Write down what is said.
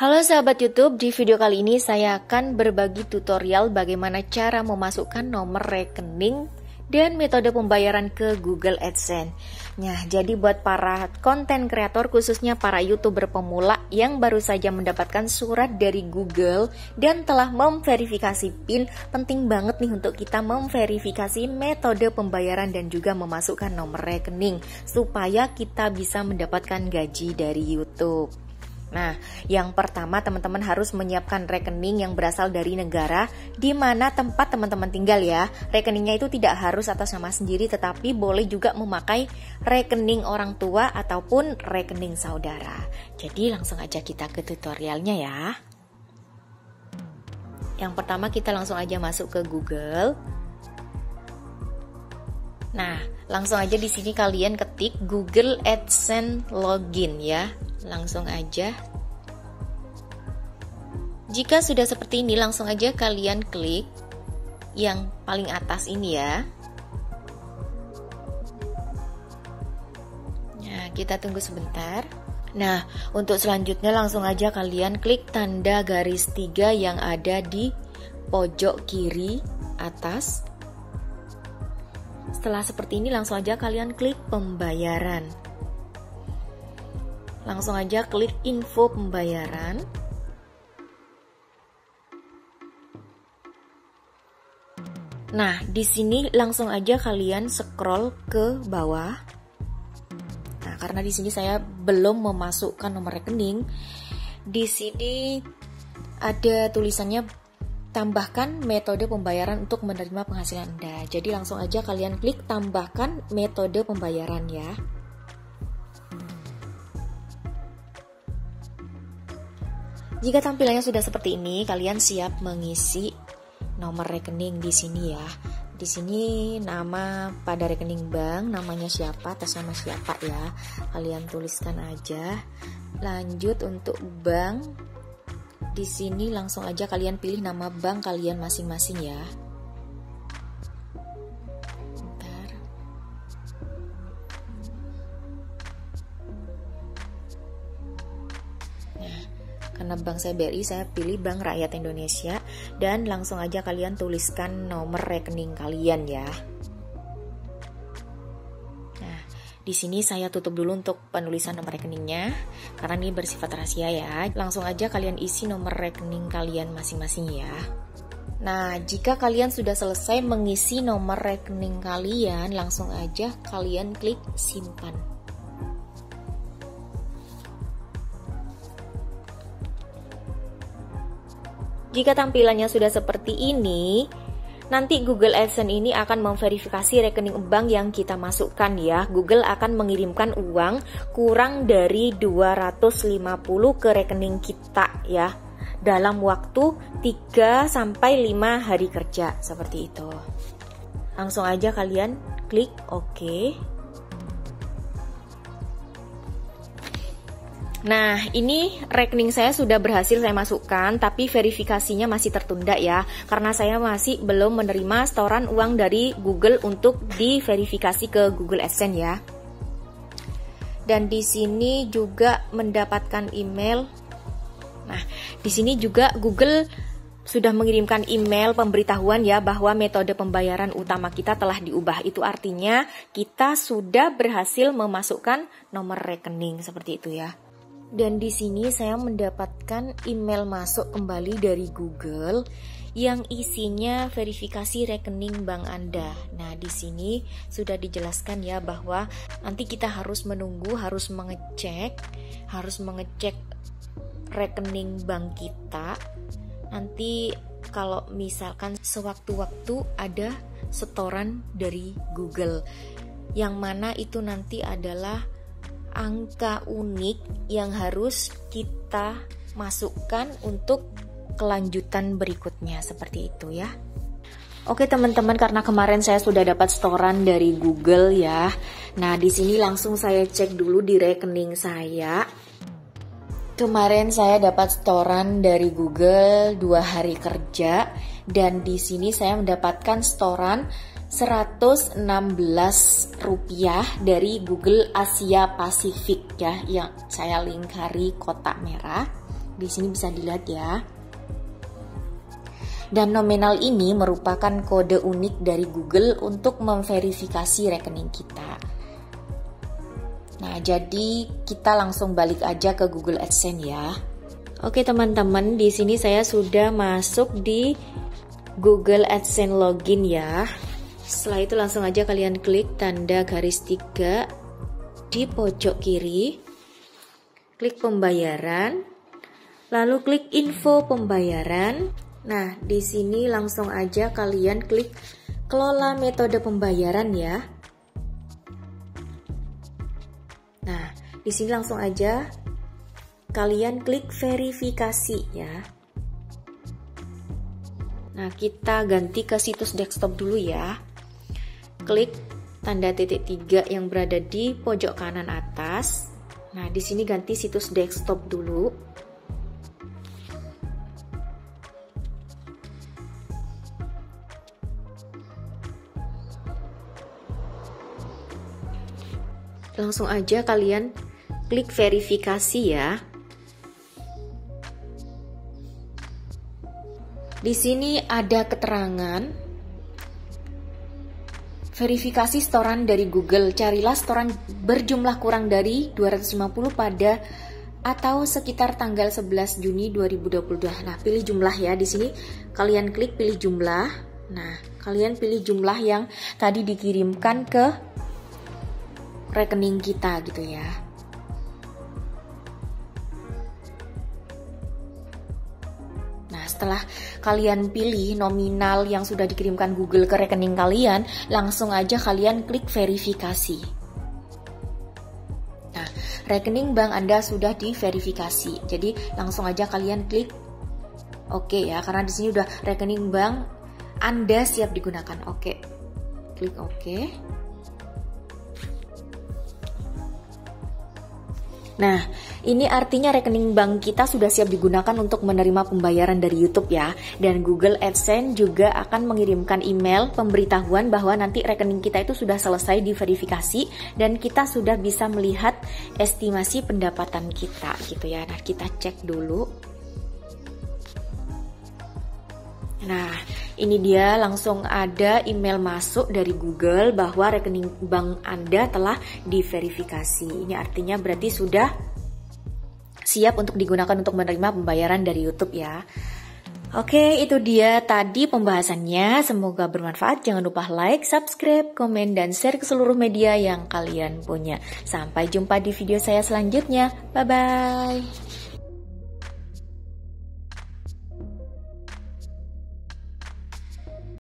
Halo sahabat YouTube, di video kali ini saya akan berbagi tutorial bagaimana cara memasukkan nomor rekening dan metode pembayaran ke Google AdSense. Nah, jadi buat para konten kreator khususnya para YouTuber pemula yang baru saja mendapatkan surat dari Google dan telah memverifikasi PIN, penting banget nih untuk kita memverifikasi metode pembayaran dan juga memasukkan nomor rekening supaya kita bisa mendapatkan gaji dari YouTube. Nah, yang pertama teman-teman harus menyiapkan rekening yang berasal dari negara di mana tempat teman-teman tinggal ya. Rekeningnya itu tidak harus atas nama sendiri, tetapi boleh juga memakai rekening orang tua ataupun rekening saudara. Jadi langsung aja kita ke tutorialnya ya. Yang pertama kita langsung aja masuk ke Google. Nah, langsung aja di sini kalian ketik Google AdSense login ya. Langsung aja. Jika sudah seperti ini, langsung aja kalian klik yang paling atas ini ya. Nah, kita tunggu sebentar. Nah, untuk selanjutnya langsung aja kalian klik tanda garis 3 yang ada di pojok kiri atas. Setelah seperti ini, langsung aja kalian klik pembayaran. Langsung aja klik info pembayaran. Nah, di sini langsung aja kalian scroll ke bawah. Nah, karena di sini saya belum memasukkan nomor rekening, di sini ada tulisannya tambahkan metode pembayaran untuk menerima penghasilan Anda. Jadi langsung aja kalian klik tambahkan metode pembayaran ya. Jika tampilannya sudah seperti ini, kalian siap mengisi nomor rekening di sini ya. Di sini nama pada rekening bank, namanya siapa, atas nama siapa ya. Kalian tuliskan aja. Lanjut untuk bank. Di sini langsung aja kalian pilih nama bank kalian masing-masing ya. Karena bank saya BRI, saya pilih Bank Rakyat Indonesia dan langsung aja kalian tuliskan nomor rekening kalian ya. Nah, di sini saya tutup dulu untuk penulisan nomor rekeningnya karena ini bersifat rahasia ya. Langsung aja kalian isi nomor rekening kalian masing-masing ya. Nah, jika kalian sudah selesai mengisi nomor rekening kalian, langsung aja kalian klik simpan. Jika tampilannya sudah seperti ini, nanti Google AdSense ini akan memverifikasi rekening bank yang kita masukkan ya. Google akan mengirimkan uang kurang dari 250 ke rekening kita ya, dalam waktu 3-5 hari kerja seperti itu. Langsung aja kalian klik OK. Nah, ini rekening saya sudah berhasil saya masukkan, tapi verifikasinya masih tertunda ya, karena saya masih belum menerima setoran uang dari Google untuk diverifikasi ke Google AdSense ya. Dan di sini juga mendapatkan email. Nah, di sini juga Google sudah mengirimkan email pemberitahuan ya bahwa metode pembayaran utama kita telah diubah. Itu artinya kita sudah berhasil memasukkan nomor rekening seperti itu ya. Dan di sini saya mendapatkan email masuk kembali dari Google yang isinya verifikasi rekening bank Anda. Nah, di sini sudah dijelaskan ya bahwa nanti kita harus menunggu, harus mengecek rekening bank kita. Nanti kalau misalkan sewaktu-waktu ada setoran dari Google, yang mana itu nanti adalah angka unik yang harus kita masukkan untuk kelanjutan berikutnya seperti itu ya. Oke teman-teman, karena kemarin saya sudah dapat setoran dari Google ya. Nah, di sini langsung saya cek dulu di rekening saya. Kemarin saya dapat setoran dari Google 2 hari kerja dan di sini saya mendapatkan setoran Rp116 dari Google Asia Pasifik ya, yang saya lingkari kotak merah. Di sini bisa dilihat ya. Dan nominal ini merupakan kode unik dari Google untuk memverifikasi rekening kita. Nah, jadi kita langsung balik aja ke Google AdSense ya. Oke teman-teman, di sini saya sudah masuk di Google AdSense login ya. Setelah itu langsung aja kalian klik tanda garis 3 di pojok kiri. Klik pembayaran, lalu klik info pembayaran. Nah, di sini langsung aja kalian klik kelola metode pembayaran ya. Nah, di sini langsung aja kalian klik verifikasi ya. Nah, kita ganti ke situs desktop dulu ya. Klik tanda titik 3 yang berada di pojok kanan atas. Nah, di sini ganti situs desktop dulu. Langsung aja kalian klik verifikasi ya. Di sini ada keterangan verifikasi setoran dari Google. Carilah setoran berjumlah kurang dari 250 pada atau sekitar tanggal 11 Juni 2022. Nah, pilih jumlah ya. Di sini kalian klik pilih jumlah. Nah, kalian pilih jumlah yang tadi dikirimkan ke rekening kita gitu ya. Nah, setelah kalian pilih nominal yang sudah dikirimkan Google ke rekening kalian, langsung aja kalian klik verifikasi. Nah, rekening bank Anda sudah diverifikasi. Jadi langsung aja kalian klik oke ya, karena di sini udah rekening bank Anda siap digunakan. Oke. Klik oke. Nah, ini artinya rekening bank kita sudah siap digunakan untuk menerima pembayaran dari YouTube ya. Dan Google AdSense juga akan mengirimkan email pemberitahuan bahwa nanti rekening kita itu sudah selesai diverifikasi dan kita sudah bisa melihat estimasi pendapatan kita gitu ya. Nah, kita cek dulu. Nah, ini dia langsung ada email masuk dari Google bahwa rekening bank Anda telah diverifikasi. Ini artinya berarti sudah siap untuk digunakan untuk menerima pembayaran dari YouTube ya. Oke, itu dia tadi pembahasannya. Semoga bermanfaat. Jangan lupa like, subscribe, komen, dan share ke seluruh media yang kalian punya. Sampai jumpa di video saya selanjutnya. Bye-bye.